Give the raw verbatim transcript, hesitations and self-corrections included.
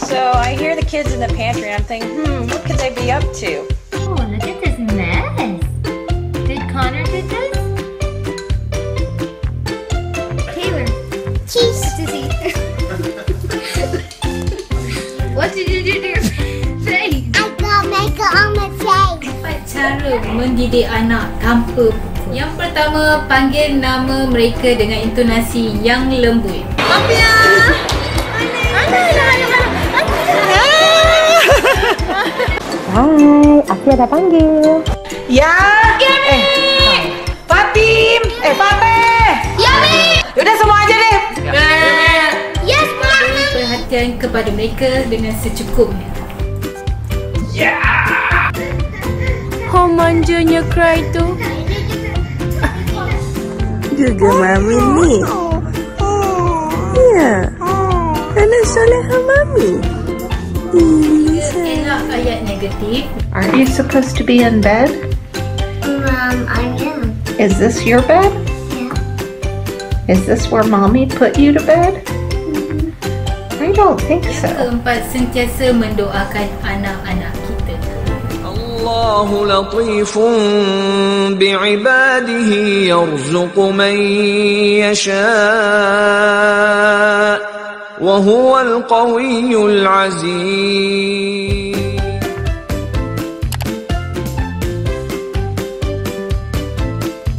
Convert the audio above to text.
So I hear the kids in the pantry and I'm thinking, hmm, what could they be up to? Oh, look at this mess. Did Connor do this? Taylor. Cheese. What does he What did you do to your face? I got makeup on my face. Empat cara mendidik anak tanpa pukul. Yang pertama, panggil nama mereka dengan intonasi yang lembut. Afia! Mana? Mana? Mana? Hai, Afia dah panggil. Ya! Eh, Fatim! Eh, Fateh! Yummy! Udah semua aja deh. Yes, Mom. Beri perhatian kepada mereka dengan secukupnya. Oh, manjanya cry tu. Juga Mami ni. Ya. Anak soleha Mami. Elak ayat negatif. Aren't you supposed to be in bed? Um, I am. Is this your bed? Yeah. Is this where mommy put you to bed? I don't think Yang so. keempat, sentiasa mendoakan anak-anak kita. الله لطيف بعباده يرزق من يشاء وهو القوي العزيز